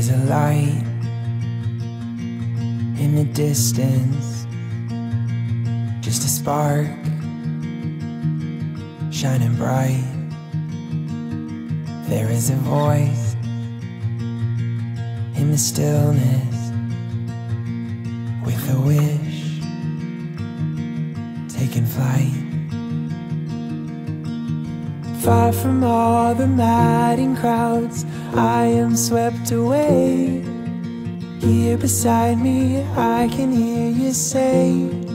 There's a light in the distance, just a spark shining bright. There is a voice in the stillness, with a wish taking flight. Far from all the madding crowds, I am swept away. Here beside me, I can hear you say,